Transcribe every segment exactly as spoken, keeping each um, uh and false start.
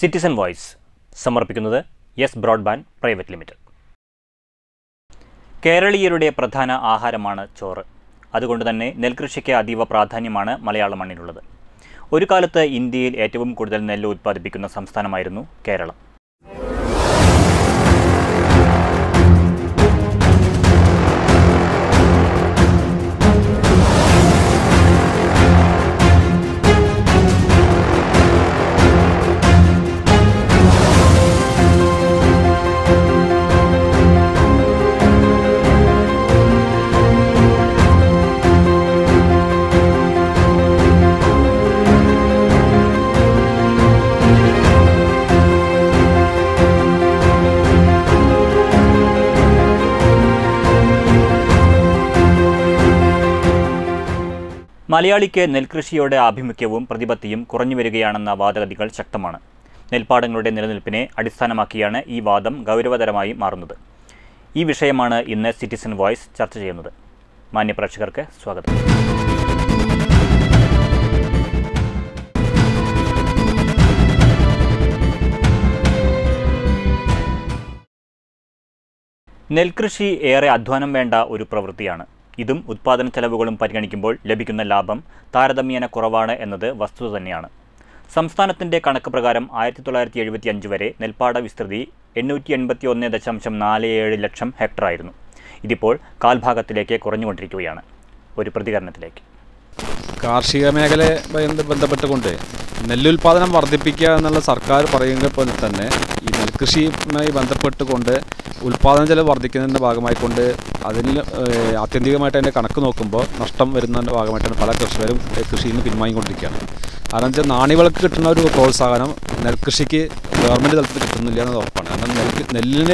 Citizen voice സമർപ്പിക്കുന്നത് yes broadband private limited. കേരളീയരുടെ പ്രധാന ആഹാരമാണ് ചോറ്. അതുകൊണ്ട് തന്നെ നെൽകൃഷിക്ക് അതീവ പ്രാധാന്യമാണ് മലയാള മണ്ണിനുള്ളത്. ഒരു കാലത്ത് ഇന്ത്യയിൽ ഏറ്റവും കൂടുതൽ നെല്ല് ഉത്പാദിപ്പിക്കുന്ന സംസ്ഥാനമായിരുന്നു കേരളം. മലയാളിക്ക് നെൽകൃഷിയോടെ ആഭിമുഖ്യവും പ്രതിപത്തിയും കുറഞ്ഞു വരികയാണെന്ന വാദഗതികൾ ശക്തമാണ്. നെൽപ്പാടങ്ങളുടെ നിലനിൽപ്പിനെ അടിസ്ഥാനമാക്കിയാണ് ഈ വാദം ഗൗരവതരമായി മാറുന്നത്. ഈ വിഷയമാണ് ഇന്ന് സിറ്റിസൺ വോയിസ് ചർച്ച ചെയ്യുന്നത്. മാന്യപ്രേക്ഷകർക്ക് സ്വാഗതം. നെൽകൃഷി ഏറെ അധ്വാനം വേണ്ട ഒരു പ്രവൃത്തിയാണ്. ഇതും ഉത്പാദന ചെലവുകളും പരിഗണിക്കുമ്പോൾ ലഭിക്കുന്ന ലാഭം താരതമ്യേന കുറവാണ് എന്നത് വസ്തുത തന്നെയാണ്. സംസ്ഥാനത്തിൻ്റെ കണക്ക് പ്രകാരം ആയിരത്തി തൊള്ളായിരത്തി എഴുപത്തി അഞ്ച് വരെ നെൽപ്പാട വിസ്തൃതി എണ്ണൂറ്റി എൺപത്തി ഒന്ന് ദശാംശം നാല് ഏഴ് ലക്ഷം ഹെക്ടറായിരുന്നു. ഇതിപ്പോൾ കാൽഭാഗത്തിലേക്ക് കുറഞ്ഞുകൊണ്ടിരിക്കുകയാണ്. ഒരു പ്രതികരണത്തിലേക്ക്. കാർഷിക മേഖലയെ ബന്ധപ്പെട്ടുകൊണ്ട് നെല്ലുൽപാദനം വർദ്ധിപ്പിക്കുക എന്നുള്ള സർക്കാർ പറയുന്നത് പോലെ തന്നെ ഈ നെൽകൃഷിയുമായി ബന്ധപ്പെട്ടുകൊണ്ട് ഉൽപ്പാദന ചെലവ് വർദ്ധിക്കുന്നതിൻ്റെ ഭാഗമായിക്കൊണ്ട് അതിൽ ആത്യന്തികമായിട്ട് അതിൻ്റെ കണക്ക് നോക്കുമ്പോൾ നഷ്ടം വരുന്നതിൻ്റെ ഭാഗമായിട്ടാണ് പല കർഷകരും കൃഷിയിൽ നിന്ന് പിന്മാങ്ങിക്കൊണ്ടിരിക്കുകയാണ്. കാരണം വെച്ചാൽ നാണ്യവിളക്ക് കിട്ടുന്ന ഒരു പ്രോത്സാഹനം നെൽകൃഷിക്ക് ഗവൺമെൻറ് തലത്തിൽ കിട്ടുന്നില്ല എന്നത് ഉറപ്പാണ്. കാരണം നെൽ നെല്ലിന്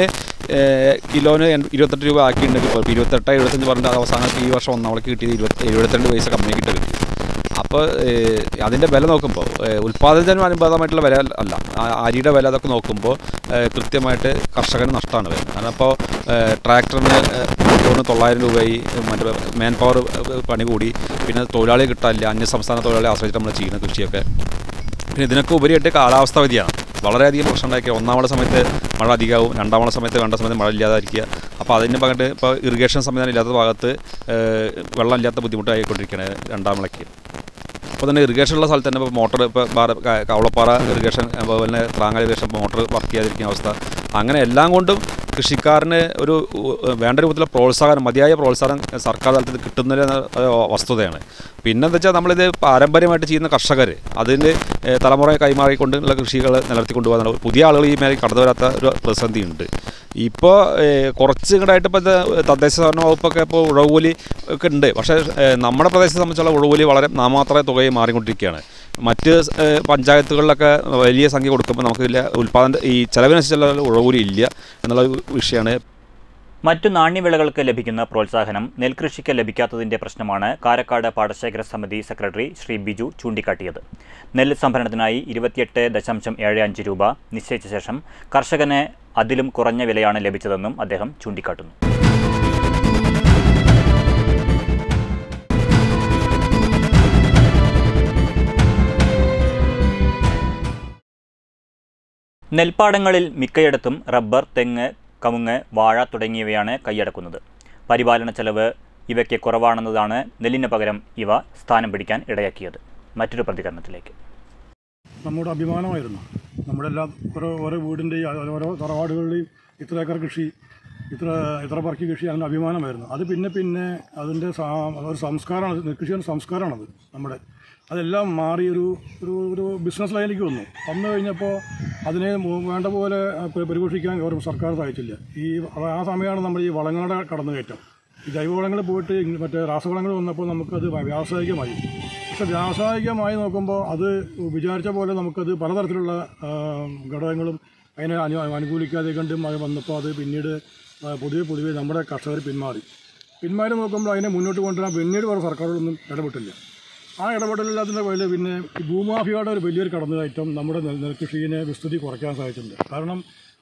കിലോന് ഇരുപത്തെട്ട് രൂപ ആക്കിയിട്ടുണ്ടെങ്കിൽ ഇപ്പോൾ ഇരുപത്തെട്ട് എഴുപത്തഞ്ച് പറഞ്ഞിട്ട് അവസാനത്തിൽ ഈ വർഷം ഒന്നാമൾക്ക് കിട്ടിയത് ഇരുപത്തി എഴുപത്തിരണ്ട് പൈസ കമ്പനിക്കിട്ട് കിട്ടി. അപ്പോൾ അതിൻ്റെ വില നോക്കുമ്പോൾ ഉൽപ്പാദനത്തിന് അനുബന്ധമായിട്ടുള്ള വില അല്ല, അരിയുടെ വില അതൊക്കെ നോക്കുമ്പോൾ കൃത്യമായിട്ട് കർഷകന് നഷ്ടമാണ് വരുന്നത്. കാരണം ഇപ്പോൾ ട്രാക്ടറിന് മണിക്കൂറിന് തൊള്ളായിരം രൂപയായി, മറ്റേ മാൻ പവർ പണി കൂടി, പിന്നെ തൊഴിലാളി കിട്ടാനില്ല, അന്യസംസ്ഥാന തൊഴിലാളി ആശ്രയിച്ചിട്ട് നമ്മൾ ചെയ്യുന്ന കൃഷിയൊക്കെ. പിന്നെ ഇതിനൊക്കെ ഉപരിയായിട്ട് കാലാവസ്ഥ വ്യതിയാനം വളരെയധികം പ്രശ്നം ഉണ്ടാക്കിയ ഒന്നാമത്തെ സമയത്ത് മഴ അധികമാവും, രണ്ടാമത്തെ സമയത്ത് വേണ്ട സമയത്ത് മഴ ഇല്ലാതായിരിക്കുക. അപ്പോൾ അതിൻ്റെ ഭാഗത്ത് ഇപ്പോൾ ഇറിഗേഷൻ സംവിധാനം ഇല്ലാത്ത ഭാഗത്ത് വെള്ളം ഇല്ലാത്ത ബുദ്ധിമുട്ടായിക്കൊണ്ടിരിക്കുകയാണ് രണ്ടാം വിളയ്ക്ക്. അപ്പോൾ തന്നെ ഇറിഗേഷനുള്ള സ്ഥലത്ത് തന്നെ ഇപ്പോൾ മോട്ടർ ഇപ്പോൾ കവളപ്പാറ ഇറിഗേഷൻ, അതുപോലെ തന്നെ ത്രാങ്ങ ഇറിഗേഷൻ മോട്ടർ വർക്ക് ചെയ്യാതിരിക്കുന്ന അവസ്ഥ. അങ്ങനെ എല്ലാം കൊണ്ടും കൃഷിക്കാരന് ഒരു വേണ്ട രൂപത്തിലുള്ള പ്രോത്സാഹനം, മതിയായ പ്രോത്സാഹനം സർക്കാർ തലത്തിൽ കിട്ടുന്നില്ല വസ്തുതയാണ്. പിന്നെന്താ വെച്ചാൽ നമ്മളിത് പാരമ്പര്യമായിട്ട് ചെയ്യുന്ന കർഷകർ അതിൻ്റെ തലമുറ കൈമാറിക്കൊണ്ടുള്ള കൃഷികൾ നിലനിർത്തിക്കൊണ്ടുപോകാൻ പുതിയ ആളുകൾ ഈ മേഖല കടന്നു വരാത്ത ഒരു പ്രതിസന്ധി ഉണ്ട്. ഇപ്പോൾ കുറച്ച് ഇങ്ങോട്ടായിട്ട് ഇപ്പോൾ തദ്ദേശ സ്വയംഭരണ വകുപ്പൊക്കെ ഇപ്പോൾ ഉഴവൂലി ഒക്കെ ഉണ്ട്. പക്ഷേ നമ്മുടെ പ്രദേശത്തെ സംബന്ധിച്ചുള്ള ഉഴവൂലി വളരെ നാമാത്ര തുകയെ മാറിക്കൊണ്ടിരിക്കുകയാണ്. മറ്റ് പഞ്ചായത്തുകളിലൊക്കെ വലിയ സംഖ്യ കൊടുക്കുമ്പോൾ നമുക്ക് ഇല്ല ഉൽപ്പാദന ഈ ചെലവിനനുസരിച്ചുള്ള ഉഴവൂലി ഇല്ല എന്നുള്ള വിഷയമാണ്. മറ്റു നാണ്യവിളകൾക്ക് ലഭിക്കുന്ന പ്രോത്സാഹനം നെൽകൃഷിക്ക് ലഭിക്കാത്തതിൻ്റെ പ്രശ്നമാണ് കാരക്കാട് പാടശേഖര സമിതി സെക്രട്ടറി ശ്രീ ബിജു ചൂണ്ടിക്കാട്ടിയത്. നെല്ല് സംഭരണത്തിനായി ഇരുപത്തിയെട്ട് ദശാംശം ഏഴ് അഞ്ച് രൂപ നിശ്ചയിച്ച ശേഷം കർഷകന് അതിലും കുറഞ്ഞ വിലയാണ് ലഭിച്ചതെന്നും അദ്ദേഹം ചൂണ്ടിക്കാട്ടുന്നു. നെൽപ്പാടങ്ങളിൽ മിക്കയിടത്തും റബ്ബർ, തെങ്ങ്, കമുങ്ങ്, വാഴ തുടങ്ങിയവയാണ് കൈയടക്കുന്നത്. പരിപാലന ചെലവ് ഇവയ്ക്ക് കുറവാണെന്നതാണ് നെല്ലിന് പകരം ഇവ സ്ഥാനം പിടിക്കാൻ ഇടയാക്കിയത്. മറ്റൊരു പ്രതികരണത്തിലേക്ക്. നമ്മുടെ അഭിമാനമായിരുന്നു. നമ്മുടെ എല്ലാ ഓരോ ഓരോ വീടിൻ്റെയും ഓരോ തറവാടുകളുടെയും ഇത്ര ഏക്കർ കൃഷി, ഇത്ര ഇത്ര പറക്കി കൃഷി, അതിൻ്റെ അഭിമാനമായിരുന്നു. അത് പിന്നെ പിന്നെ അതിൻ്റെ ഒരു സംസ്കാരമാണ്, നെൽകൃഷിയുടെ സംസ്കാരമാണത് നമ്മുടെ. അതെല്ലാം മാറി ഒരു ഒരു ഒരു ബിസിനസ് ലൈനിലേക്ക് വന്നു വന്നു കഴിഞ്ഞപ്പോൾ അതിനെ വേണ്ട പോലെ പരിപോഷിക്കാൻ ഒരു സർക്കാർ സഹായിച്ചില്ല. ഈ ആ സമയമാണ് നമ്മൾ ഈ വളങ്ങളുടെ കടന്നുകയറ്റം. ഈ ജൈവവളങ്ങൾ പോയിട്ട് മറ്റേ രാസവളങ്ങൾ വന്നപ്പോൾ നമുക്കത് വ്യാവസായികമായി. പക്ഷെ വ്യാവസായികമായി നോക്കുമ്പോൾ അത് വിചാരിച്ച പോലെ നമുക്കത് പലതരത്തിലുള്ള ഘടകങ്ങളും അതിനെ അനു അനുകൂലിക്കാതെ കണ്ടും അത് വന്നപ്പോൾ അത് പിന്നീട് പൊതുവെ പൊതുവെ നമ്മുടെ കർഷകർ പിന്മാറി പിന്മാറി നോക്കുമ്പോൾ അതിനെ മുന്നോട്ട് കൊണ്ടുവരാൻ പിന്നീട് വേറെ സർക്കാരുകളൊന്നും ഇടപെട്ടില്ല. ആ ഇടപെടലില്ലാത്തതിൻ്റെ വഴി പിന്നെ ഈ ഭൂമാഫിയയുടെ ഒരു വലിയൊരു കടന്നുകയറ്റം നമ്മുടെ നെൽകൃഷിയെ വിസ്തൃതി കുറയ്ക്കാൻ സാധിച്ചിട്ടുണ്ട്. കാരണം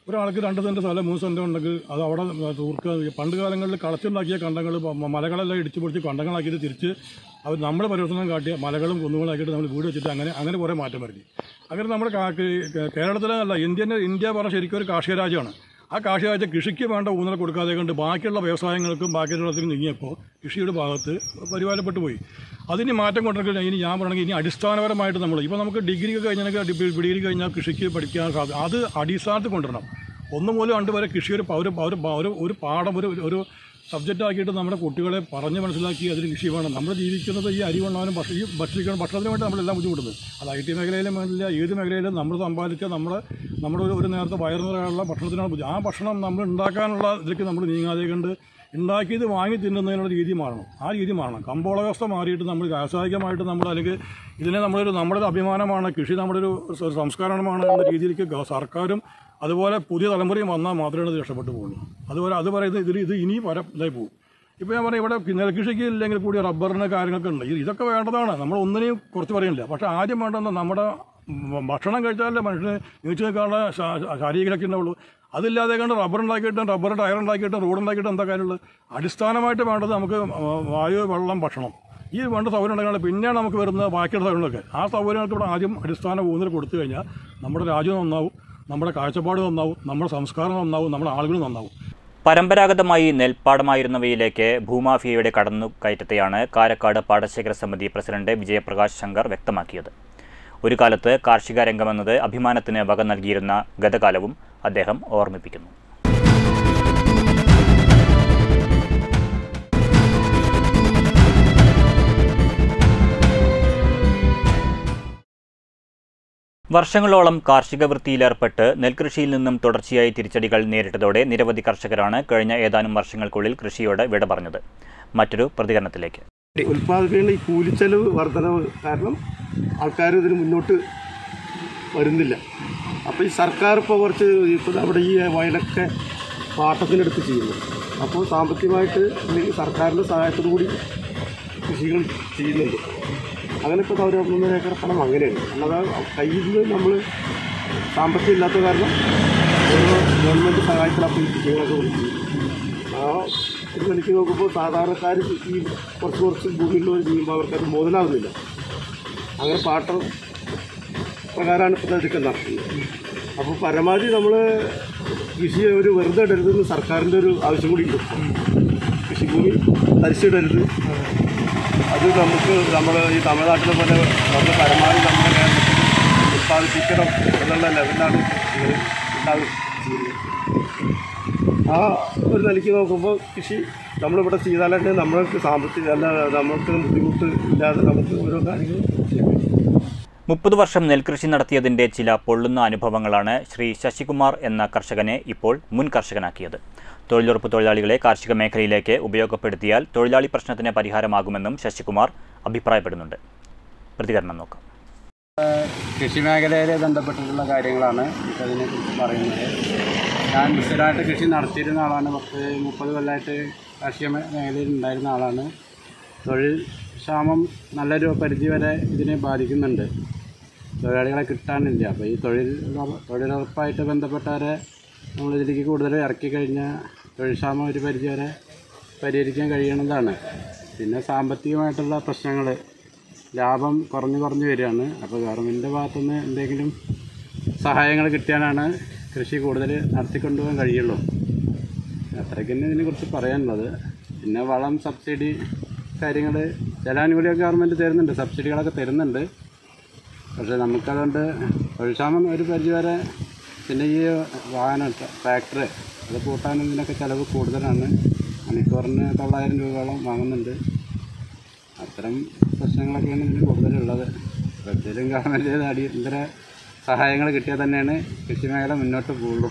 ഒരാൾക്ക് രണ്ട് സെൻറ്റ് സ്ഥലം മൂന്ന് സെൻറ്റ് ഉണ്ടെങ്കിൽ അത് അവിടെ തൂർക്കുക. പണ്ട് കാലങ്ങളിൽ കളച്ചുണ്ടാക്കിയ കണ്ടങ്ങൾ മലകളെല്ലാം ഇടിച്ചു പൊടിച്ച് കണ്ടങ്ങളാക്കിയിട്ട് തിരിച്ച് അവർ നമ്മുടെ പരിവർത്തനം കാട്ടിയ മലകളും കുന്നുകളാക്കിയിട്ട് നമ്മൾ വീട് വെച്ചിട്ട് അങ്ങനെ അങ്ങനെ കുറേ മാറ്റം വരുത്തി. അങ്ങനെ നമ്മുടെ കേരളത്തിലെ അല്ല ഇന്ത്യൻ ഇന്ത്യ പറഞ്ഞ ശരിക്കും ഒരു കാർഷിക രാജ്യമാണ്. ആ കാർഷിക രാജ്യം കൃഷിക്ക് വേണ്ട ഊന്നൽ കൊടുക്കാതെ കൊണ്ട് ബാക്കിയുള്ള വ്യവസായങ്ങൾക്കും ബാക്കിയുള്ളതിനും നീങ്ങിയപ്പോൾ കൃഷിയുടെ ഭാഗത്ത് പരിപാലപ്പെട്ടു പോയി. അതിന് മാറ്റം കൊണ്ടിരിക്കുക. ഇനി ഞാൻ പറയണമെങ്കിൽ ഇനി അടിസ്ഥാനപരമായിട്ട് നമ്മൾ ഇപ്പോൾ നമുക്ക് ഡിഗ്രി കഴിഞ്ഞാൽ ഡിഗ്രി കഴിഞ്ഞാൽ കൃഷിക്ക് പഠിക്കാൻ സാധ്യത അത് അടിസ്ഥാനത്തിൽ കൊണ്ടുവരണം. ഒന്ന് മുതൽ രണ്ട് വരെ കൃഷി ഒരു ഒരു ഒരു പാഠം ഒരു ഒരു സബ്ജക്റ്റ് ആക്കിയിട്ട് നമ്മുടെ കുട്ടികളെ പറഞ്ഞ് മനസ്സിലാക്കി അതിന് കൃഷി വേണം. നമ്മൾ ജീവിക്കുന്നത് ഈ അരി കൊണ്ടാനും ഭക്ഷ ഈ ഭക്ഷിക്കണം ഭക്ഷണത്തിന് വേണ്ടി നമ്മളെല്ലാം ബുദ്ധിമുട്ടുന്നത്. അത് ഐ ടി മേഖലയിലും വേണ്ടില്ല, ഏത് മേഖലയിലും നമ്മൾ സമ്പാദിച്ച നമ്മുടെ നമ്മുടെ ഒരു നേരത്തെ വയറുനിറയുള്ള ഭക്ഷണത്തിനാണ് ബുദ്ധി. ആ ഭക്ഷണം നമ്മൾ ഉണ്ടാക്കാനുള്ള ഇതിലേക്ക് നമ്മൾ നീങ്ങാതെ കണ്ട് ഉണ്ടാക്കിയത് വാങ്ങി തിന്നുന്നതിനുള്ള രീതി മാറണം. ആ രീതി മാറണം. കമ്പോള വ്യവസ്ഥ മാറിയിട്ട് നമ്മൾ വ്യാവസായികമായിട്ട് നമ്മൾ അല്ലെങ്കിൽ ഇതിനെ നമ്മളൊരു നമ്മുടെ ഒരു അഭിമാനമാണ്, കൃഷി നമ്മുടെ ഒരു സംസ്കാരമാണ് എന്ന രീതിയിലേക്ക് സർക്കാരും അതുപോലെ പുതിയ തലമുറയും വന്നാൽ മാത്രമേ ഇത് രക്ഷപ്പെട്ടു പോകുള്ളൂ. അതുപോലെ അത് പറയുന്നത് ഇതിൽ ഇത് ഇനി വര ഇതായി പോകും. ഇപ്പോൾ ഞാൻ പറയാം, ഇവിടെ നെൽകൃഷിക്ക് ഇല്ലെങ്കിൽ കൂടി റബ്ബറിന് കാര്യങ്ങളൊക്കെ ഉണ്ട്. ഇതൊക്കെ വേണ്ടതാണ്, നമ്മൾ ഒന്നിനെയും കുറച്ച് പറയുന്നില്ല. പക്ഷേ ആദ്യം വേണ്ടതെന്ന് നമ്മുടെ ഭക്ഷണം കഴിച്ചാലല്ലേ മനുഷ്യന് നീച്ചു നിൽക്കാനുള്ള ശാരീരികമൊക്കെ ഉണ്ടാവുള്ളൂ. അതില്ലാതെ കണ്ട് റബ്ബർ ഉണ്ടാക്കിയിട്ടും റബ്ബർ ടയർ ഉണ്ടാക്കിയിട്ടും റോഡ് ഉണ്ടാക്കിയിട്ടും എന്താ കാര്യമുള്ളത്? അടിസ്ഥാനമായിട്ട് വേണ്ടത് നമുക്ക് വായു, വെള്ളം, ഭക്ഷണം, ഈ വേണ്ട സൗകര്യം ഉണ്ടാക്കണം. പിന്നെയാണ് നമുക്ക് വരുന്ന ബാക്കിയുള്ള സൗകര്യങ്ങളൊക്കെ. ആ സൗകര്യങ്ങൾക്ക് ഇവിടെ ആദ്യം അടിസ്ഥാന ഊന്നൽ കൊടുത്തു കഴിഞ്ഞാൽ നമ്മുടെ രാജ്യം നന്നാവും, നമ്മുടെ കാഴ്ചപ്പാട് നന്നാവും, നമ്മുടെ സംസ്കാരം നന്നാവും, നമ്മുടെ ആളുകൾ നന്നാവും. പരമ്പരാഗതമായി നെൽപ്പാടമായിരുന്നവയിലേക്ക് ഭൂമാഫിയയുടെ കടന്നുകയറ്റത്തെയാണ് കാരക്കാട് പാടശേഖര സമിതി പ്രസിഡന്റ് വിജയപ്രകാശ് ശങ്കർ വ്യക്തമാക്കിയത്. ഒരു കാലത്ത് കാർഷിക രംഗമെന്നത് അഭിമാനത്തിന് വക നൽകിയിരുന്ന ഗതകാലവും അദ്ദേഹം ഓർമ്മിപ്പിക്കുന്നു. വർഷങ്ങളോളം കാർഷിക വൃത്തിയിലേർപ്പെട്ട് നെൽകൃഷിയിൽ നിന്നും തുടർച്ചയായി തിരിച്ചടികൾ നേരിട്ടതോടെ നിരവധി കർഷകരാണ് കഴിഞ്ഞ ഏതാനും വർഷങ്ങൾക്കുള്ളിൽ കൃഷിയോട് വിട പറഞ്ഞത്. മറ്റൊരു പ്രതികരണത്തിലേക്ക്. ഉൽപ്പാദിപ്പിക്കുന്ന ഈ കൂലിച്ചെലവ് വർധനവ് കാരണം ആൾക്കാർ ഇതിന് മുന്നോട്ട് വരുന്നില്ല. അപ്പോൾ ഈ സർക്കാർ ഇപ്പോൾ കുറച്ച് ഇപ്പോൾ നമ്മുടെ ഈ വയലൊക്കെ പാട്ടത്തിനെടുത്ത് ചെയ്യുന്നു. അപ്പോൾ സാമ്പത്തികമായിട്ട് അല്ലെങ്കിൽ സർക്കാരിൻ്റെ സഹായത്തോടു കൂടി കൃഷികൾ ചെയ്യുന്നുണ്ട്. അങ്ങനെ ഇപ്പോൾ അവർ മൂന്നര ഏക്കർ പണം അങ്ങനെയാണ്. അല്ലാതെ കയ്യിൽ നിന്ന് നമ്മൾ സാമ്പത്തികം ഇല്ലാത്ത കാരണം ഓരോ ഗവൺമെൻറ് സഹായത്തിലാണ് ഈ കൃഷികളൊക്കെ കൊടുക്കുന്നത്. ആ ഒരു നിലയ്ക്ക് നോക്കുമ്പോൾ സാധാരണക്കാർ ഈ കുറച്ച് കുറച്ച് ഭൂമിയിലുള്ളവർ ചെയ്യുമ്പോൾ അവർക്കത് മുതലാവുന്നില്ല. അങ്ങനെ പാട്ടം പ്രകാരമാണ് ഇപ്പോൾ ഇതൊക്കെ നടത്തുന്നത്. അപ്പോൾ പരമാവധി നമ്മൾ കൃഷിയെ ഒരു വെറുതെ ഇടരുതെന്ന് സർക്കാരിൻ്റെ ഒരു ആവശ്യം കൂടി ഉണ്ട്. കൃഷിഭൂമി തരിച്ചിടരുത്. അത് നമുക്ക് നമ്മൾ ഈ തമിഴ്നാട്ടിലെ പോലെ നമ്മൾ പരമാവധി നമ്മുടെ കേരളത്തിൽ ഉത്പാദിപ്പിക്കണം എന്നുള്ള ലെവലിലാണ് ഇത് ഉണ്ടാകും ചെയ്യുന്നത്. ആ ഒരു നിലയ്ക്ക് നോക്കുമ്പോൾ കൃഷി നമ്മളിവിടെ ചെയ്താലേ നമ്മൾക്ക് സാമ്പത്തിക അല്ല നമ്മൾക്ക് ബുദ്ധിമുട്ട് ഇല്ലാതെ നമുക്ക് ഓരോ കാര്യങ്ങളും ചെയ്യാൻ പറ്റും. മുപ്പത് വർഷം നെൽകൃഷി നടത്തിയതിൻ്റെ ചില പൊള്ളുന്ന അനുഭവങ്ങളാണ് ശ്രീ ശശികുമാർ എന്ന കർഷകനെ ഇപ്പോൾ മുൻ കർഷകനാക്കിയത്. തൊഴിലുറപ്പ് തൊഴിലാളികളെ കാർഷിക മേഖലയിലേക്ക് ഉപയോഗപ്പെടുത്തിയാൽ തൊഴിലാളി പ്രശ്നത്തിന് പരിഹാരമാകുമെന്നും ശശികുമാർ അഭിപ്രായപ്പെടുന്നുണ്ട്. പ്രതികരണം നോക്കാം. കൃഷി മേഖലയിൽ ബന്ധപ്പെട്ടിട്ടുള്ള കാര്യങ്ങളാണ് അതിനെക്കുറിച്ച് പറയുന്നത്. ഞാൻ സ്ഥിരമായിട്ട് കൃഷി നടത്തിയിരുന്ന ആളാണ്. പത്ത് മുപ്പത് കൊല്ലമായിട്ട് കാർഷിക മേഖലയിൽ ഉണ്ടായിരുന്ന ആളാണ്. തൊഴിൽ ക്ഷാമം നല്ലൊരു പരിധി വരെ ഇതിനെ ബാധിക്കുന്നുണ്ട്. തൊഴിലാളികളെ കിട്ടാനില്ല. അപ്പോൾ ഈ തൊഴിൽ തൊഴിലുറപ്പായിട്ട് ബന്ധപ്പെട്ടവരെ നമ്മളിതിലേക്ക് കൂടുതൽ ഇറക്കി കഴിഞ്ഞാൽ തൊഴിൽ ക്ഷാമം ഒരു പരിധി വരെ പരിഹരിക്കാൻ കഴിയണതാണ്. പിന്നെ സാമ്പത്തികമായിട്ടുള്ള പ്രശ്നങ്ങൾ, ലാഭം കുറഞ്ഞു കുറഞ്ഞു വരികയാണ്. അപ്പോൾ ഗവൺമെൻറ്റിൻ്റെ ഭാഗത്തുനിന്ന് എന്തെങ്കിലും സഹായങ്ങൾ കിട്ടിയാലാണ് കൃഷി കൂടുതൽ നടത്തിക്കൊണ്ടുപോകാൻ കഴിയുള്ളൂ. അത്രയ്ക്ക് തന്നെ ഇതിനെക്കുറിച്ച് പറയാനുള്ളത്. പിന്നെ വളം, സബ്സിഡി കാര്യങ്ങൾ, ചില ആനുകൂല്യമൊക്കെ ഗവൺമെൻറ് തരുന്നുണ്ട്, സബ്സിഡികളൊക്കെ തരുന്നുണ്ട്. പക്ഷേ നമുക്കതുകൊണ്ട് തൊഴിൽക്ഷാമം ഒരു പരിധി വരെ. പിന്നെ ഈ വാഹനം, ട്രാക്ടർ, അത് കൂട്ടാനും ഇതിനൊക്കെ ചിലവ് കൂടുതലാണ്. മണിക്കൂറിന് തൊള്ളായിരം രൂപയോളം വാങ്ങുന്നുണ്ട്. അത്തരം പ്രശ്നങ്ങളൊക്കെയാണ് ഇതിന് കൂടുതലുള്ളത്. പ്രത്യേകം ഗവൺമെൻറ് അടിയന്തര സഹായങ്ങൾ കിട്ടിയാൽ തന്നെയാണ് കൃഷി മേഖല മുന്നോട്ട് പോകുള്ളൂ.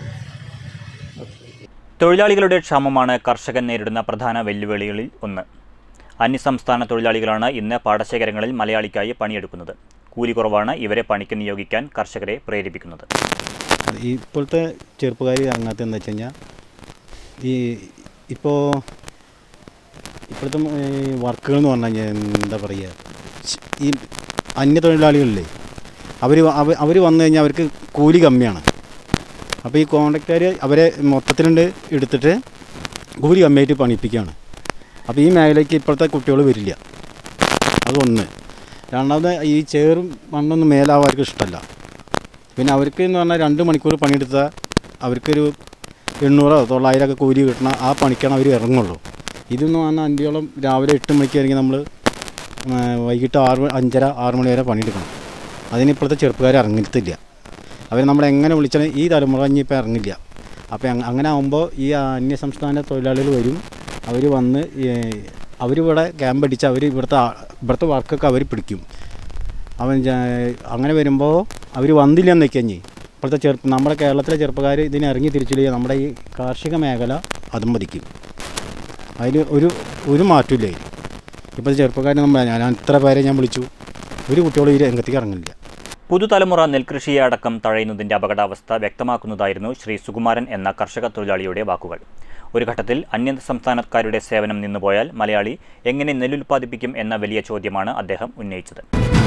തൊഴിലാളികളുടെ ക്ഷാമമാണ് കർഷകൻ നേരിടുന്ന പ്രധാന വെല്ലുവിളികളിൽ ഒന്ന്. അന്യസംസ്ഥാന തൊഴിലാളികളാണ് ഇന്ന് പാടശേഖരങ്ങളിൽ മലയാളിക്കായി പണിയെടുക്കുന്നത്. കൂലി കുറവാണ് ഇവരെ പണിക്ക് നിയോഗിക്കാൻ കർഷകരെ പ്രേരിപ്പിക്കുന്നത്. ഇപ്പോഴത്തെ ചെറുപ്പക്കാർ ഇറങ്ങാത്തതെന്ന് വെച്ച് കഴിഞ്ഞാൽ ഈ ഇപ്പോൾ ഇപ്പോഴത്തെ വർക്കുകൾ എന്ന് പറഞ്ഞു കഴിഞ്ഞാൽ എന്താ പറയുക, ഈ അന്യ തൊഴിലാളികളില്ലേ അവർ അവർ വന്നു കഴിഞ്ഞാൽ അവർക്ക് കൂലി കമ്മിയാണ്. അപ്പോൾ ഈ കോൺട്രാക്റ്റുകാർ അവരെ മൊത്തത്തിലുണ്ട് എടുത്തിട്ട് കൂലി കമ്മിയായിട്ട് പണിയിപ്പിക്കുകയാണ്. അപ്പോൾ ഈ മേഖലയ്ക്ക് ഇപ്പോഴത്തെ കുട്ടികൾ വരില്ല. അതൊന്ന്. രണ്ടാമത് ഈ ചേറും മണ്ണൊന്നും മേലാവാൻ അവർക്ക് ഇഷ്ടമല്ല. പിന്നെ അവർക്ക് എന്ന് പറഞ്ഞാൽ രണ്ട് മണിക്കൂർ പണിയെടുത്താൽ അവർക്കൊരു എണ്ണൂറോ തൊള്ളായിരം ഒക്കെ കൂലി കിട്ടണം. ആ പണിക്കാണ് അവർ ഇറങ്ങുള്ളൂ. ഇതെന്ന് പറഞ്ഞാൽ അഞ്ചോളം രാവിലെ എട്ട് മണിക്ക് ഇറങ്ങി നമ്മൾ വൈകിട്ട് ആറ് അഞ്ചര ആറ് മണി വരെ പണിയെടുക്കണം. അതിന് ഇപ്പോഴത്തെ ചെറുപ്പക്കാർ ഇറങ്ങത്തില്ല. അവർ നമ്മളെങ്ങനെ വിളിച്ചാൽ ഈ തലമുറ ഇനിയിപ്പോൾ ഇറങ്ങില്ല. അപ്പോൾ അങ്ങനെ ആകുമ്പോൾ ഈ അന്യസംസ്ഥാന തൊഴിലാളികൾ വരും. അവർ വന്ന് അവരിവിടെ ക്യാമ്പ് അടിച്ച് അവർ ഇവിടുത്തെ ഇവിടുത്തെ വർക്കൊക്കെ അവർ പിടിക്കും. അവൻ അങ്ങനെ വരുമ്പോൾ അവർ വന്നില്ലെന്ന് വെക്കഞ്ഞി ഇപ്പോഴത്തെ ചെറുപ്പം നമ്മുടെ കേരളത്തിലെ ചെറുപ്പക്കാർ ഇതിനെ ഇറങ്ങി തിരിച്ചില്ല. നമ്മുടെ ഈ കാർഷിക മേഖല അതും മതിക്കും. അതിൽ ഒരു ഒരു മാറ്റമില്ല. അതിൽ ഇപ്പോഴത്തെ ചെറുപ്പക്കാർ നമ്മൾ ഞാൻ ഇത്ര പേരെ ഞാൻ വിളിച്ചു, ഒരു കുട്ടികളും ഈ രംഗത്തേക്ക് ഇറങ്ങില്ല. പുതുതലമുറ നെൽകൃഷിയെ അടക്കം തഴയുന്നതിൻ്റെ അപകടാവസ്ഥ വ്യക്തമാക്കുന്നതായിരുന്നു ശ്രീ സുകുമാരൻ എന്ന കർഷക തൊഴിലാളിയുടെ വാക്കുകൾ. ഒരു ഘട്ടത്തിൽ അന്യ സംസ്ഥാനക്കാരുടെ സേവനം നിന്നുപോയാൽ മലയാളി എങ്ങനെ നെല്ലുൽപ്പാദിപ്പിക്കും എന്ന വലിയ ചോദ്യമാണ് അദ്ദേഹം ഉന്നയിച്ചത്.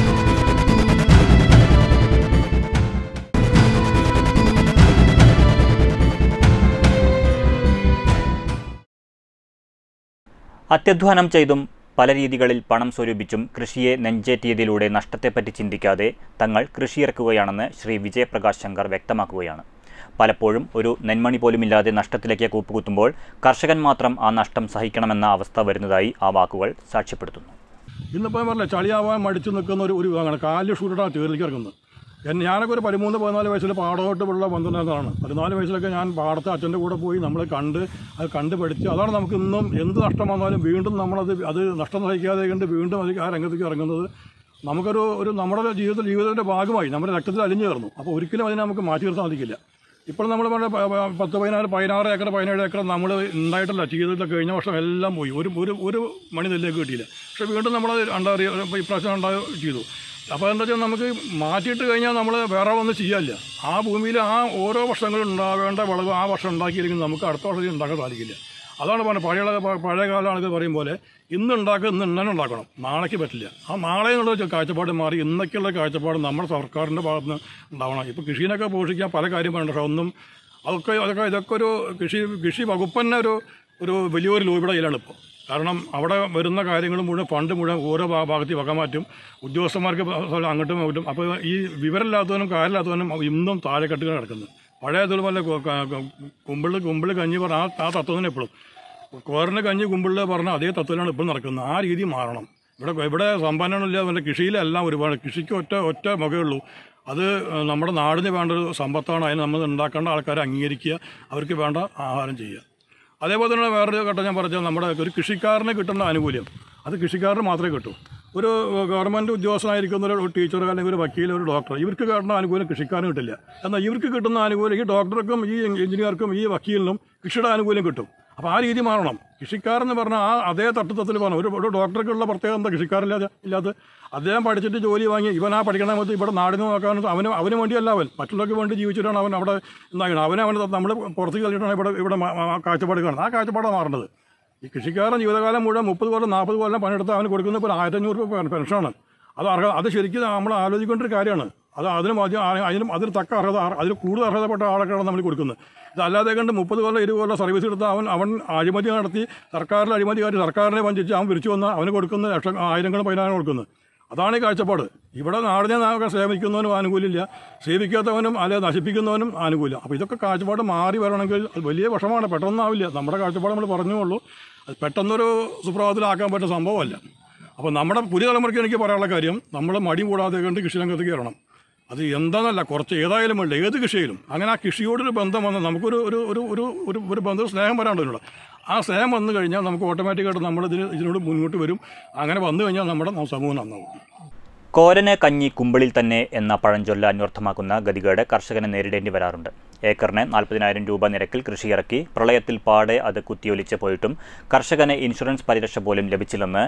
അത്യധ്വാനം ചെയ്തും പല രീതികളിൽ പണം സ്വരൂപിച്ചും കൃഷിയെ നെഞ്ചേറ്റിയതിലൂടെ നഷ്ടത്തെപ്പറ്റി ചിന്തിക്കാതെ തങ്ങൾ കൃഷിയിറക്കുകയാണെന്ന് ശ്രീ വിജയപ്രകാശ് ശങ്കർ വ്യക്തമാക്കുകയാണ്. പലപ്പോഴും ഒരു നെന്മണി പോലുമില്ലാതെ നഷ്ടത്തിലേക്ക് കൂപ്പുകുത്തുമ്പോൾ കർഷകൻ മാത്രം ആ നഷ്ടം സഹിക്കണമെന്ന അവസ്ഥ വരുന്നതായി ആ വാക്കുകൾ സാക്ഷ്യപ്പെടുത്തുന്നു. ഇന്നിപ്പോൾ പറഞ്ഞില്ല, ചളിയാവാൻ മടിച്ചു നിൽക്കുന്ന ഒരു ഒരു വിഭാഗമാണ് കാലിൽ ഷൂട്ടാണ് തീറിലേക്ക് ഇറങ്ങുന്നത്. ഞാനൊക്കെ ഒരു പതിമൂന്ന് പതിനാല് വയസ്സിൽ പാടമായിട്ട് ഉള്ള ബന്ധുന്നതാണ്. പതിനാല് വയസ്സിലൊക്കെ ഞാൻ പാടത്തെ അച്ഛൻ്റെ കൂടെ പോയി നമ്മൾ കണ്ട് അത് കണ്ട് പഠിച്ച് അതാണ് നമുക്ക് ഇന്നും എന്ത് നഷ്ടം വന്നാലും വീണ്ടും നമ്മളത് അത് നഷ്ടം സഹിക്കാതെ കണ്ട് വീണ്ടും അത് ആ രംഗത്തേക്ക് ഇറങ്ങുന്നത് നമുക്കൊരു ഒരു നമ്മുടെ ജീവിതത്തിൽ ജീവിതത്തിൻ്റെ ഭാഗമായി നമ്മുടെ രക്തത്തിൽ അലിഞ്ഞു ചേർന്നു. അപ്പോൾ ഒരിക്കലും അതിനെ നമുക്ക് മാറ്റി നിർത്താൻ സാധിക്കില്ല. ഇപ്പോൾ നമ്മൾ പറഞ്ഞ പത്ത് പതിനാറ് പതിനാറ് ഏക്കർ പതിനേഴ് ഏക്കർ നമ്മൾ ഉണ്ടായിട്ടല്ല ജീവിതത്തിൽ കഴിഞ്ഞ വർഷം എല്ലാം പോയി. ഒരു ഒരു ഒരു മണി നെല്ലേക്ക് കിട്ടിയില്ല. പക്ഷേ വീണ്ടും നമ്മളത് ഉണ്ടാറിയ ഇപ്രാവശ്യം ഉണ്ടായി ചെയ്തു. അപ്പോൾ എന്താ വെച്ചാൽ നമുക്ക് മാറ്റിയിട്ട് കഴിഞ്ഞാൽ നമ്മൾ വേറെ ഒന്നും ചെയ്യാനില്ല. ആ ഭൂമിയിൽ ആ ഓരോ വർഷങ്ങളും ഉണ്ടാവേണ്ട വിളവ് ആ വർഷം ഉണ്ടാക്കിയില്ലെങ്കിൽ നമുക്ക് അടുത്ത വർഷത്തിൽ ഉണ്ടാക്കാൻ സാധിക്കില്ല. അതാണ് പറഞ്ഞത്. പഴയ പഴയ കാല ആളുകൾ പറയും പോലെ ഇന്ന് ഉണ്ടാക്കുക ഇന്ന് ഇന്നെ ഉണ്ടാക്കണം, നാളേക്ക് പറ്റില്ല. ആ നാളെ എന്നുള്ള കാഴ്ചപ്പാട് മാറി ഇന്നൊക്കെയുള്ള കാഴ്ചപ്പാട് നമ്മുടെ സർക്കാരിൻ്റെ ഭാഗത്ത് നിന്ന് ഉണ്ടാവണം. ഇപ്പോൾ കൃഷിനൊക്കെ പോഷിക്കാൻ പല കാര്യം പറയുന്നുണ്ട്. പക്ഷേ ഒന്നും അതൊക്കെ അതൊക്കെ ഇതൊക്കെ ഒരു കൃഷി കൃഷി വകുപ്പ് തന്നെ ഒരു ഒരു വലിയൊരു ലോബിയുടെ കയ്യിലാണ് ഇപ്പോൾ. കാരണം അവിടെ വരുന്ന കാര്യങ്ങൾ മുഴുവൻ ഫണ്ട് മുഴുവൻ ഓരോ ഭാഗത്തിൽ വക മാറ്റും, ഉദ്യോഗസ്ഥന്മാർക്ക് അങ്ങോട്ടും മാറ്റും. അപ്പോൾ ഈ വിവരമില്ലാത്തവനും കാര്യമില്ലാത്തവനും ഇന്നും താഴെക്കെട്ടുകൾ കിടക്കുന്നത്. പഴയ അതുപോലെ കുമ്പിള് കുമ്പിള് കഞ്ഞി പറഞ്ഞ ആ ആ തത്വത്തിന് എപ്പോഴും കോറിന് കഞ്ഞി കുമ്പിളിൽ പറഞ്ഞ അതേ തത്വത്തിലാണ് ഇപ്പോഴും നടക്കുന്നത്. ആ രീതി മാറണം. ഇവിടെ ഇവിടെ സമ്പന്നമില്ല, പിന്നെ കൃഷിയിലെല്ലാം ഒരുപാട് കൃഷിക്ക് ഒറ്റ ഒറ്റ മുഖമേ ഉള്ളൂ. അത് നമ്മുടെ നാടിന് വേണ്ട ഒരു സമ്പത്താണ്. അതിന് നമ്മൾ ഉണ്ടാക്കേണ്ട ആൾക്കാരെ അംഗീകരിക്കുക, അവർക്ക് വേണ്ട ആഹാരം ചെയ്യുക. അതേപോലെ തന്നെ വേറൊരു ഘട്ടം ഞാൻ പറഞ്ഞാൽ നമ്മുടെ ഒരു കൃഷിക്കാരന് കിട്ടുന്ന ആനുകൂല്യം അത് കൃഷിക്കാരന് മാത്രമേ കിട്ടൂ. ഒരു ഗവൺമെൻറ് ഉദ്യോഗസ്ഥനായിരിക്കുന്ന ഒരു ടീച്ചർ അല്ലെങ്കിൽ ഒരു വക്കീൽ ഒരു ഡോക്ടർ ഇവർക്ക് കിട്ടുന്ന ആനുകൂല്യം കൃഷിക്കാരന് കിട്ടില്ല. എന്നാൽ ഇവർക്ക് കിട്ടുന്ന ആനുകൂല്യം ഈ ഡോക്ടർക്കും ഈ എഞ്ചിനീയർക്കും ഈ വക്കീലിനും കൃഷിയുടെ ആനുകൂല്യം കിട്ടും. അപ്പോൾ ആ രീതി മാറണം. കൃഷിക്കാരെന്ന് പറഞ്ഞാൽ ആ അതേ തട്ടുത്തത്തിൽ പറഞ്ഞു ഒരു ഒരു ഡോക്ടർക്കുള്ള പ്രത്യേകത എന്താ കൃഷിക്കാരില്ലാതെ ഇല്ലാതെ അദ്ദേഹം പഠിച്ചിട്ട് ജോലി വാങ്ങി ഇവൻ ആ പഠിക്കണ മൊത്തം ഇവിടെ നാടിന് നോക്കാൻ അവന് അവന് വേണ്ടിയല്ല, അവൻ മറ്റുള്ളവർക്ക് വേണ്ടി ജീവിച്ചിട്ടാണ് അവൻ അവിടെ എന്താകണം. അവനെ അവൻ നമ്മൾ പുറത്തേക്ക് കളിച്ചിട്ടാണ് ഇവിടെ ഇവിടെ കാഴ്ചപ്പാട് കാണുന്നത്. ആ കാഴ്ചപ്പാടാണ് മാറേണ്ടത്. ഈ കൃഷിക്കാരൻ ജീവിതകാലം മുഴുവൻ മുപ്പത് കൊല്ലം നാൽപ്പത് കൊല്ലം പണിയെടുത്ത് അവന് കൊടുക്കുന്ന ഇപ്പോൾ ആയിരത്തഞ്ഞൂറ് രൂപ പെൻഷനാണ്. അത് അർഹത അത് ശരിക്കും നമ്മൾ ആലോചിക്കേണ്ട ഒരു കാര്യമാണ്. അത് അതിന് മതി അതിനും അതിന് തക്ക അർഹത അതിൽ കൂടുതൽ അർഹതപ്പെട്ട ആളൊക്കെയാണ് നമ്മൾ കൊടുക്കുന്നത്. ഇതല്ലാതെ കണ്ട് മുപ്പത് കൊല്ലം ഇരുപത് കൊല്ലം സർവീസ് എടുത്ത് അവൻ അവൻ അഴിമതി നടത്തി സർക്കാരിൽ അഴിമതി കാട്ടി സർക്കാരിനെ വഞ്ചിച്ച് അവൻ പിരിച്ചു വന്ന് അവന് കൊടുക്കുന്ന ലക്ഷം ആയിരങ്ങളും പതിനായിരം കൊടുക്കുന്നത്. അതാണ് ഈ കാഴ്ചപ്പാട്. ഇവിടെ നാടിനെ നാമൊക്കെ സേവിക്കുന്നവനും ആനുകൂല്യമില്ല, സേവിക്കാത്തവനും അല്ലെ നശിപ്പിക്കുന്നവനും ആനുകൂല്യം. അപ്പോൾ ഇതൊക്കെ കാഴ്ചപ്പാട് മാറി വരണമെങ്കിൽ അത് വലിയ വിഷമമാണ്. പെട്ടെന്നാവില്ല. നമ്മുടെ കാഴ്ചപ്പാട് നമ്മൾ പറഞ്ഞുള്ളൂ. അത് പെട്ടെന്നൊരു സുപ്രഭാതത്തിലാക്കാൻ പറ്റുന്ന സംഭവമല്ല. അപ്പോൾ നമ്മുടെ പുതിയ തലമുറയ്ക്ക് എനിക്ക് പറയാനുള്ള കാര്യം നമ്മൾ മടി കൂടാതെ കണ്ട് കൃഷിരംഗത്തേക്ക് കയറണം. അത് എന്താണെന്നല്ല കുറച്ച് ഏതായാലും വേണ്ട ഏത് കൃഷിയിലും അങ്ങനെ ആ കൃഷിയോടൊരു ബന്ധം വന്നാൽ നമുക്കൊരു ഒരു ഒരു ഒരു ഒരു ഒരു ബന്ധം സ്നേഹം വരാണ്ടല്ലോ. ആ സ്നേഹം വന്നു കഴിഞ്ഞാൽ നമുക്ക് ഓട്ടോമാറ്റിക്കായിട്ട് നമ്മൾ ഇതിന് ഇതിനോട് മുന്നോട്ട് വരും. അങ്ങനെ വന്നു കഴിഞ്ഞാൽ നമ്മുടെ സമൂഹം നന്നാവും. കോരന് കഞ്ഞി കുമ്പിളിൽ തന്നെ എന്ന പഴഞ്ചൊല്ല് അന്വർത്ഥമാക്കുന്ന ഗതികേട് കർഷകന് നേരിടേണ്ടി വരാറുണ്ട്. ഏക്കറിന് നാൽപ്പതിനായിരം രൂപ നിരക്കിൽ കൃഷിയിറക്കി പ്രളയത്തിൽ പാടെ അത് കുത്തിയൊലിച്ച് പോയിട്ടും കർഷകന് ഇൻഷുറൻസ് പരിരക്ഷ പോലും ലഭിച്ചില്ലെന്ന്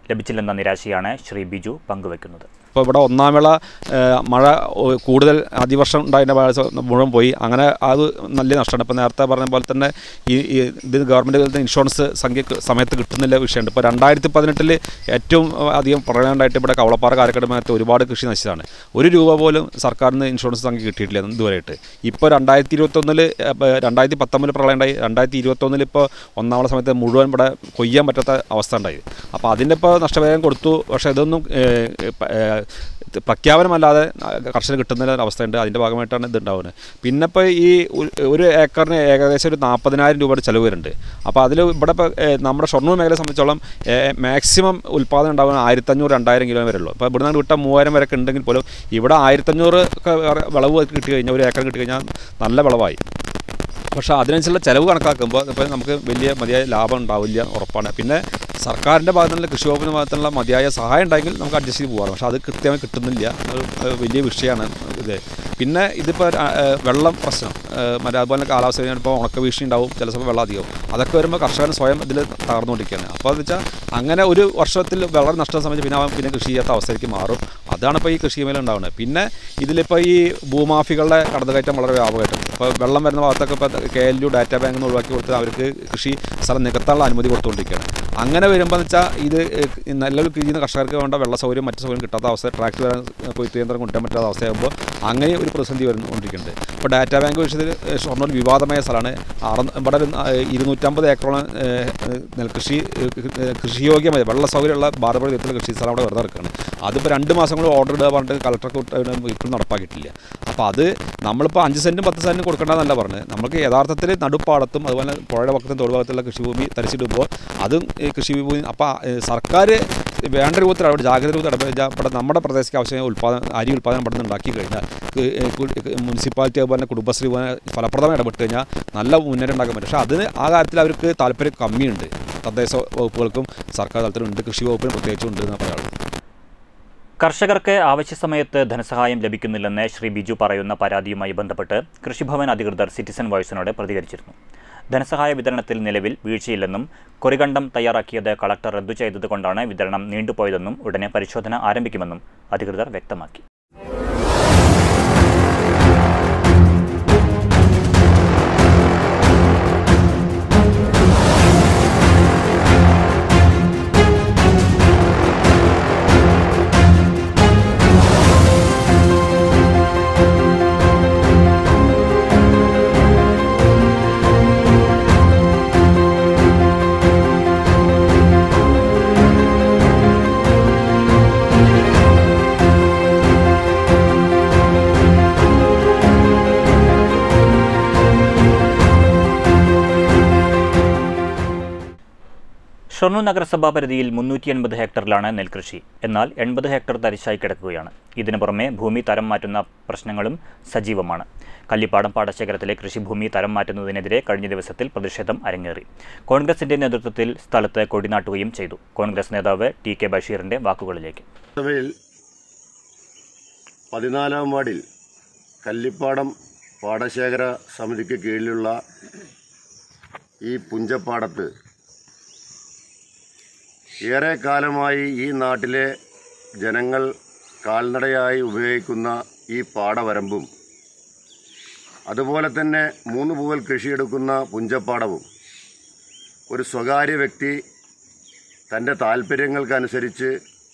ലഭിച്ചില്ലെന്ന നിരാശയാണ് ശ്രീ ബിജു പങ്കുവയ്ക്കുന്നത്. ഇപ്പോൾ ഇവിടെ ഒന്നാം വേള മഴ കൂടുതൽ അതിവർഷം ഉണ്ടായതിൻ്റെ മുഴുവൻ പോയി. അങ്ങനെ അത് നല്ല നഷ്ടമാണ്. ഇപ്പോൾ നേരത്തെ പറഞ്ഞ പോലെ തന്നെ ഈ ഇത് ഗവൺമെൻറ് ഇൻഷുറൻസ് സംഖ്യ സമയത്ത് കിട്ടുന്നില്ല വിഷയമുണ്ട്. ഇപ്പോൾ രണ്ടായിരത്തി പതിനെട്ടിൽ ഏറ്റവും അധികം പ്രളയം ഉണ്ടായിട്ട് ഇവിടെ കവളപ്പാറ കാരക്കടമത്ത് ഒരുപാട് കൃഷി നശിച്ചതാണ്. ഒരു രൂപ പോലും സർക്കാരിന് ഇൻഷുറൻസ് സംഖ്യ കിട്ടിയിട്ടില്ല ഇതുവരെയായിട്ട്. ഇപ്പോൾ രണ്ടായിരത്തി ഇരുപത്തൊന്നിൽ രണ്ടായിരത്തി പത്തൊമ്പതിൽ പ്രളയം ഉണ്ടായി. രണ്ടായിരത്തി ഇരുപത്തൊന്നിൽ ഇപ്പോൾ ഒന്നാമത്തെ സമയത്ത് മുഴുവൻ ഇവിടെ കൊയ്യാൻ പറ്റാത്ത അവസ്ഥ ഉണ്ടായി. അപ്പോൾ അതിൻ്റെ ഇപ്പോൾ നഷ്ടപരിഹാരം കൊടുത്തു. പക്ഷേ ഇതൊന്നും പ്രഖ്യാപനമല്ലാതെ കർഷകർ കിട്ടുന്ന അവസ്ഥയുണ്ട്. അതിൻ്റെ ഭാഗമായിട്ടാണ് ഇത് ഉണ്ടാവുന്നത്. പിന്നെ ഇപ്പോൾ ഈ ഒരു ഏക്കറിന് ഏകദേശം ഒരു നാൽപ്പതിനായിരം രൂപയുടെ ചിലവ് വരുന്നുണ്ട്. അപ്പോൾ അതിൽ ഇവിടെ ഇപ്പോൾ നമ്മുടെ ഷൊർണൂർ മേഖലയെ സംബന്ധിച്ചോളം മാക്സിമം ഉൽപ്പാദനം ഉണ്ടാകുന്ന ആയിരത്തഞ്ഞൂറ് രണ്ടായിരം കിലോ വരെ ഉള്ളൂ. അപ്പോൾ ഇവിടെ നിന്ന് വിട്ടാൽ മൂവായിരം വരെയൊക്കെ ഉണ്ടെങ്കിൽ പോലും ഇവിടെ ആയിരത്തഞ്ഞൂറ് വിളവ് കിട്ടി കഴിഞ്ഞാൽ ഒരു ഏക്കർ കിട്ടി കഴിഞ്ഞാൽ നല്ല വിളവായി. പക്ഷേ അതിനനുസരിച്ചുള്ള ചിലവ് കണക്കാക്കുമ്പോൾ ഇപ്പോൾ നമുക്ക് വലിയ മതിയായ ലാഭം ഉണ്ടാവില്ല ഉറപ്പാണ്. പിന്നെ സർക്കാരിൻ്റെ ഭാഗത്തു നിന്നുള്ള കൃഷി വകുപ്പിൻ്റെ ഭാഗത്തുനിന്നുള്ള മതിയായ സഹായം ഉണ്ടെങ്കിൽ നമുക്ക് അഡ്ജസ്റ്റ് ചെയ്ത് പോകാം. പക്ഷേ അത് കൃത്യമായി കിട്ടുന്നില്ല. ഒരു വലിയ വിഷയമാണ് ഇത്. പിന്നെ ഇതിപ്പോൾ വെള്ളം പ്രശ്നം, മറ്റേ അതുപോലെ കാലാവസ്ഥ ഇപ്പോൾ ഉണക്ക വീഴ്ച ഉണ്ടാവും, ചില സമയം വെള്ളം അധികവും. അതൊക്കെ വരുമ്പോൾ കർഷകൻ സ്വയം ഇതിൽ തകർന്നുകൊണ്ടിരിക്കുകയാണ്. അപ്പോൾ എന്ന് വെച്ചാൽ അങ്ങനെ ഒരു വർഷത്തിൽ വളരെ നഷ്ടം സംബന്ധിച്ച് പിന്നെ അവൻ പിന്നെ കൃഷി ചെയ്യാത്ത അവസ്ഥയിലേക്ക് മാറും. അതാണ് ഇപ്പോൾ ഈ കൃഷി മേഖല ഉണ്ടാവുന്നത്. പിന്നെ ഇതിലിപ്പോൾ ഈ ഭൂമാഫികളുടെ കടന്നുകയറ്റം വളരെ വ്യാപകമായിട്ടുണ്ട്. ഇപ്പോൾ വെള്ളം വരുന്ന ഭാഗത്തൊക്കെ ഇപ്പോൾ കെ എൽ യു ഡാറ്റാ ബാങ്കിൽ നിന്ന് ഒഴിവാക്കി കൊടുത്ത് അവർക്ക് കൃഷി സ്ഥലം നികത്താനുള്ള അനുമതി കൊടുത്തുകൊണ്ടിരിക്കുകയാണ്. അങ്ങനെ വരുമ്പോൾ എന്ന് വെച്ചാൽ ഇത് നല്ലൊരു ചെയ്യുന്ന കർഷകർക്ക് വേണ്ട വെള്ള സൗകര്യം മറ്റു സൗകര്യം കിട്ടാത്ത അവസ്ഥ, ട്രാക്ടർ വരാൻ കൊയ്ത്ത് യന്ത്രം കൊണ്ടുവരാൻ പറ്റാത്ത അവസ്ഥയാകുമ്പോൾ അങ്ങനെ ഒരു പ്രതിസന്ധി വരുന്നുകൊണ്ടിരിക്കുന്നുണ്ട്. ഇപ്പോൾ ഡാറ്റാ ബാങ്ക് വിഷയത്തിൽ ഷൊർണൂർ വിവാദമായ സ്ഥലമാണ്. അറ ഇവിടെ ഇരുന്നൂറ്റമ്പത് ഏക്കറോളം നെൽകൃഷി കൃഷിയോഗ്യമായ വെള്ള സൗകര്യമുള്ള ബാർബർ വിധത്തിലുള്ള കൃഷി സ്ഥലം അവിടെ വെറുതെ ഇറക്കുകയാണ്. അതിപ്പോൾ രണ്ട് മാസം കൂടി ഓർഡർ ഇടുക പറഞ്ഞിട്ട് കളക്ടർക്ക് ഇപ്പോഴും നടപ്പാക്കിയിട്ടില്ല. അപ്പോൾ അത് നമ്മളിപ്പോൾ അഞ്ച് സെൻറ്റും പത്ത് സെൻറ്റും കൊടുക്കേണ്ടതെന്നല്ല പറഞ്ഞത്. നമുക്ക് യഥാർത്ഥത്തിൽ നടുപ്പാടത്തും അതുപോലെ പുഴയുടെ പക്കത്തും തോടുഭാഗത്തുള്ള കൃഷിഭൂമി തരിച്ചിടുമ്പോൾ അതും കൃഷിഭൂമി അപ്പോൾ സർക്കാർ വേണ്ട രൂപത്തിൽ അവിടെ ജാഗ്രത രൂപത്തിൽ ഇടപെടാൻ ഇവിടെ നമ്മുടെ പ്രദേശത്ത് ആവശ്യമായ ഉൽപ്പാദനം അരി ഉൽപ്പാദനം ഇവിടെ നിന്ന് ഉണ്ടാക്കി കഴിഞ്ഞാൽ മുനിസിപ്പാലിറ്റി അതുപോലെ കുടുംബശ്രീ പോലെ ഫലപ്രദമായി ഇടപെട്ട് കഴിഞ്ഞാൽ നല്ല മുന്നേറ്റം ഉണ്ടാക്കാൻ പറ്റും. പക്ഷേ അതിന് ആ കാര്യത്തിൽ അവർക്ക് താല്പര്യം കമ്മിയുണ്ട്. തദ്ദേശ വകുപ്പുകൾക്കും സർക്കാർ തലത്തിലുണ്ട്, കൃഷി വകുപ്പിനും പ്രത്യേകിച്ചും ഉണ്ട് എന്ന് പറയാനുള്ളത്. കർഷകർക്ക് ആവശ്യ സമയത്ത് ധനസഹായം ലഭിക്കുന്നില്ലെന്ന് ശ്രീ ബിജു പറയുന്ന പരാതിയുമായി ബന്ധപ്പെട്ട് കൃഷിഭവൻ അധികൃതർ സിറ്റിസൺ വോയ്സിനോട് പ്രതികരിച്ചിരുന്നു. ധനസഹായ വിതരണത്തിൽ നിലവിൽ വീഴ്ചയില്ലെന്നും കൊറികണ്ടം തയ്യാറാക്കിയത് കളക്ടർ റദ്ദു ചെയ്തതുകൊണ്ടാണ് വിതരണം നീണ്ടുപോയതെന്നും ഉടനെ പരിശോധന ആരംഭിക്കുമെന്നും അധികൃതർ വ്യക്തമാക്കി. ഷൊർണൂർ നഗരസഭാ പരിധിയിൽ മുന്നൂറ്റി എൺപത് ഹെക്ടറിലാണ് നെൽകൃഷി. എന്നാൽ എൺപത് ഹെക്ടർ തരിശായി കിടക്കുകയാണ്. ഇതിനു പുറമെ ഭൂമി തരം മാറ്റുന്ന പ്രശ്നങ്ങളും സജീവമാണ്. കല്ലിപ്പാടം പാടശേഖരത്തിലെ കൃഷിഭൂമി തരം മാറ്റുന്നതിനെതിരെ കഴിഞ്ഞ ദിവസത്തിൽ പ്രതിഷേധം അരങ്ങേറി. കോൺഗ്രസിന്റെ നേതൃത്വത്തിൽ സ്ഥലത്ത് കൊടിനാട്ടുകയും ചെയ്തു. കോൺഗ്രസ് നേതാവ് ടി കെ ബഷീറിന്റെ വാക്കുകളിലേക്ക്. പതിനാലാം വാർഡിൽ കല്ലിപ്പാടം പാടശേഖര സമിതിക്ക് കീഴിലുള്ള ഈ പുഞ്ചപ്പാടത്ത് ഏറെ കാലമായി ഈ നാട്ടിലെ ജനങ്ങൾ കാൽനടയായി ഉപയോഗിക്കുന്ന ഈ പാടവരമ്പും അതുപോലെ തന്നെ മൂന്ന് പൂവൽ കൃഷിയെടുക്കുന്ന പുഞ്ചപ്പാടവും ഒരു സ്വകാര്യ വ്യക്തി തൻ്റെ താൽപ്പര്യങ്ങൾക്കനുസരിച്ച്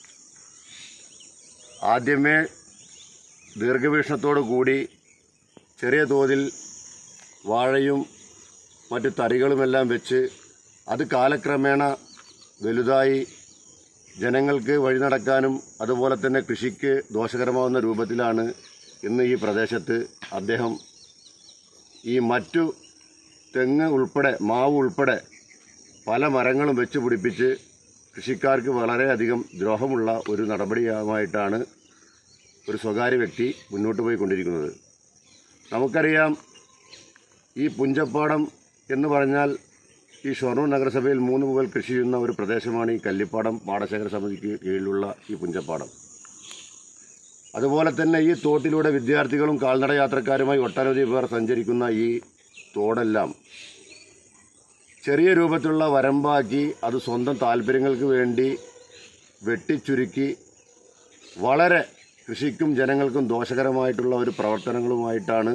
ആദ്യമേ ദീർഘവീക്ഷണത്തോടു കൂടി ചെറിയ തോതിൽ വാഴയും മറ്റ് തറികളുമെല്ലാം വെച്ച് അത് കാലക്രമേണ വലുതായി ജനങ്ങൾക്ക് വഴി നടക്കാനും അതുപോലെ തന്നെ കൃഷിക്ക് ദോഷകരമാവുന്ന രൂപത്തിലാണ് ഇന്ന് ഈ പ്രദേശത്ത് അദ്ദേഹം ഈ മറ്റു തെങ്ങ് ഉൾപ്പെടെ മാവ് ഉൾപ്പെടെ പല മരങ്ങളും വെച്ച് പിടിപ്പിച്ച് കൃഷിക്കാർക്ക് വളരെയധികം ദ്രോഹമുള്ള ഒരു നടപടിയുമായിട്ടാണ് ഒരു സ്വകാര്യ വ്യക്തി മുന്നോട്ട് പോയിക്കൊണ്ടിരിക്കുന്നത്. നമുക്കറിയാം, ഈ പുഞ്ചപ്പാടം എന്ന് പറഞ്ഞാൽ ഈ ഷൊർണൂർ നഗരസഭയിൽ മൂന്ന് മുതൽ കൃഷി ചെയ്യുന്ന ഒരു പ്രദേശമാണ് ഈ കല്ലിപ്പാടം പാടശേഖര സമിതിക്ക് കീഴിലുള്ള ഈ പുഞ്ചപ്പാടം. അതുപോലെ തന്നെ ഈ തോട്ടിലൂടെ വിദ്യാർത്ഥികളും കാൽനട യാത്രക്കാരുമായി ഒട്ടനവധി പേർ സഞ്ചരിക്കുന്ന ഈ തോടെല്ലാം ചെറിയ രൂപത്തിലുള്ള വരമ്പാക്കി അത് സ്വന്തം താല്പര്യങ്ങൾക്ക് വേണ്ടി വെട്ടിച്ചുരുക്കി വളരെ കൃഷിക്കും ജനങ്ങൾക്കും ദോഷകരമായിട്ടുള്ള ഒരു പ്രവർത്തനങ്ങളുമായിട്ടാണ്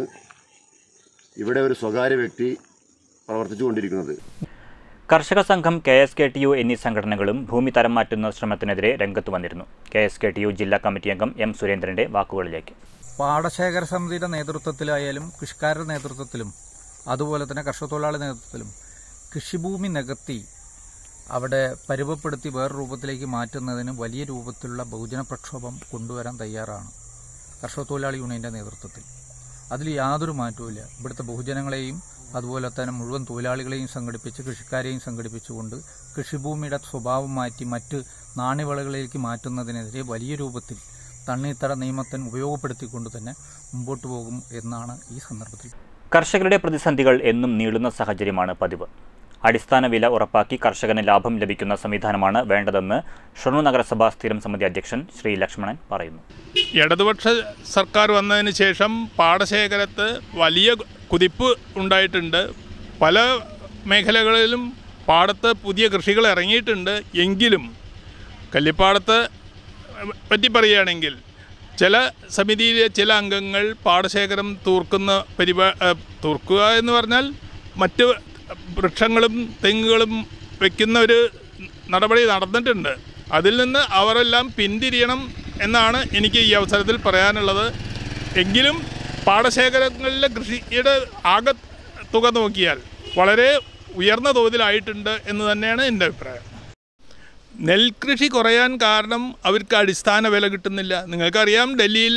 ഇവിടെ ഒരു സ്വകാര്യ വ്യക്തി പ്രവർത്തിച്ചുകൊണ്ടിരിക്കുന്നത്. കർഷക സംഘം, K S K T U എന്നീ സംഘടനകളും ഭൂമി തരം മാറ്റുന്ന ശ്രമത്തിനെതിരെ രംഗത്ത് വന്നിരുന്നു. K S K T U ജില്ലാ കമ്മിറ്റി അംഗം എം സുരേന്ദ്രന്റെ വാക്കുകളിലേക്ക്. പാടശേഖര സമിതിയുടെ നേതൃത്വത്തിലായാലും കൃഷിക്കാരുടെ നേതൃത്വത്തിലും അതുപോലെ തന്നെ കർഷക തൊഴിലാളി നേതൃത്വത്തിലും കൃഷിഭൂമി നികത്തി അവിടെ പരുവപ്പെടുത്തി വേറെ രൂപത്തിലേക്ക് മാറ്റുന്നതിന് വലിയ രൂപത്തിലുള്ള ബഹുജന പ്രക്ഷോഭം കൊണ്ടുവരാൻ തയ്യാറാണ് കർഷക തൊഴിലാളി യൂണിയന്റെ നേതൃത്വത്തിൽ. അതിൽ യാതൊരു മാറ്റവുമില്ല. ഇവിടുത്തെ ബഹുജനങ്ങളെയും അതുപോലെ തന്നെ മുഴുവൻ തൊഴിലാളികളെയും സംഘടിപ്പിച്ച് കൃഷിക്കാരെയും സംഘടിപ്പിച്ചുകൊണ്ട് കൃഷിഭൂമിയുടെ സ്വഭാവം മാറ്റി മറ്റ് നാണ്യവിളകളിലേക്ക് മാറ്റുന്നതിനെതിരെ വലിയ രൂപത്തിൽ തണ്ണീർത്തട നിയമത്തിന് ഉപയോഗപ്പെടുത്തിക്കൊണ്ട് തന്നെ മുമ്പോട്ട് പോകും എന്നാണ് ഈ സന്ദർഭത്തിൽ. കർഷകരുടെ പ്രതിസന്ധികൾ എന്നും നീളുന്ന സാഹചര്യമാണ് പതിവ്. അടിസ്ഥാന വില ഉറപ്പാക്കി കർഷകന് ലാഭം ലഭിക്കുന്ന സംവിധാനമാണ് വേണ്ടതെന്ന് ഷൊർണൂർ നഗരസഭാ സ്ഥിരം സമിതി അധ്യക്ഷൻ ശ്രീ ലക്ഷ്മണൻ പറയുന്നു. ഇടതുപക്ഷ സർക്കാർ വന്നതിന് ശേഷം പാടശേഖരത്ത് വലിയ കുതിപ്പ് ഉണ്ടായിട്ടുണ്ട്. പല മേഖലകളിലും പാടത്ത് പുതിയ കൃഷികൾ ഇറങ്ങിയിട്ടുണ്ട്. എങ്കിലും കല്ലിപ്പാടത്ത് പറ്റി പറയുകയാണെങ്കിൽ ചില സമിതിയിലെ ചില അംഗങ്ങൾ പാടശേഖരം തൂർക്കുന്ന പരിപാ തൂർക്കുക എന്ന് പറഞ്ഞാൽ മറ്റ് വൃക്ഷങ്ങളും തെങ്ങുകളും വയ്ക്കുന്ന ഒരു നടപടി നടന്നിട്ടുണ്ട്. അതിൽ നിന്ന് അവരെല്ലാം പിന്തിരിയണം എന്നാണ് എനിക്ക് ഈ അവസരത്തിൽ പറയാനുള്ളത്. എങ്കിലും പാടശേഖരങ്ങളിലെ കൃഷിയുടെ ആകെ തുക നോക്കിയാൽ വളരെ ഉയർന്ന തോതിലായിട്ടുണ്ട് എന്ന് തന്നെയാണ് എൻ്റെ അഭിപ്രായം. നെൽകൃഷി കുറയാൻ കാരണം അവർക്ക് അടിസ്ഥാന വില കിട്ടുന്നില്ല. നിങ്ങൾക്കറിയാം, ഡൽഹിയിൽ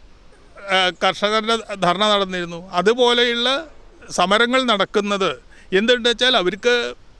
കർഷകരുടെ ധർണ നടന്നിരുന്നു. അതുപോലെയുള്ള സമരങ്ങൾ നടക്കുന്നത് എന്തുണ്ടെന്ന് വെച്ചാൽ അവർക്ക്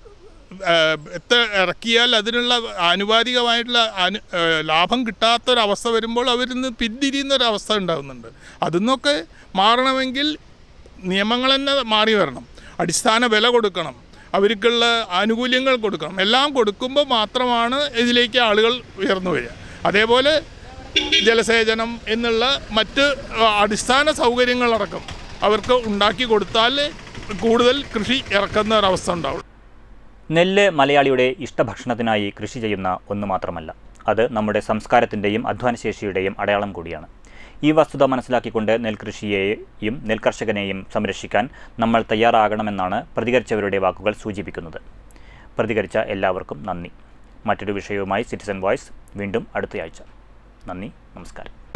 എത്ര ഇറക്കിയാൽ അതിനുള്ള ആനുപാതികമായിട്ടുള്ള അനു ലാഭം കിട്ടാത്തൊരവസ്ഥ വരുമ്പോൾ അവരിൽ നിന്ന് പിന്തിരിയുന്നൊരവസ്ഥ ഉണ്ടാകുന്നുണ്ട്. അതിന്നൊക്കെ മാറണമെങ്കിൽ നിയമങ്ങൾ തന്നെ മാറി വരണം. അടിസ്ഥാന വില കൊടുക്കണം, അവർക്കുള്ള ആനുകൂല്യങ്ങൾ കൊടുക്കണം. എല്ലാം കൊടുക്കുമ്പോൾ മാത്രമാണ് ഇതിലേക്ക് ആളുകൾ ഉയർന്നു വരിക. അതേപോലെ ജലസേചനം എന്നുള്ള മറ്റ് അടിസ്ഥാന സൗകര്യങ്ങളടക്കം അവർക്ക് ഉണ്ടാക്കി കൊടുത്താൽ കൂടുതൽ കൃഷി ഇറക്കുന്ന ഒരവസ്ഥ ഉണ്ടാവും. നെല്ല് മലയാളിയുടെ ഇഷ്ടഭക്ഷണത്തിനായി കൃഷി ചെയ്യുന്ന ഒന്ന് മാത്രമല്ല, അത് നമ്മുടെ സംസ്കാരത്തിൻ്റെയും അധ്വാനശേഷിയുടെയും അടയാളം കൂടിയാണ്. ഈ വസ്തുത മനസ്സിലാക്കിക്കൊണ്ട് നെൽകൃഷിയെയും നെൽകർഷകനെയും സംരക്ഷിക്കാൻ നമ്മൾ തയ്യാറാകണമെന്നാണ് പ്രതികരിച്ചവരുടെ വാക്കുകൾ സൂചിപ്പിക്കുന്നത്. പ്രതികരിച്ച എല്ലാവർക്കും നന്ദി. മറ്റൊരു വിഷയവുമായി സിറ്റിസൺ വോയ്സ് വീണ്ടും അടുത്തയാഴ്ച. നന്ദി, നമസ്കാരം.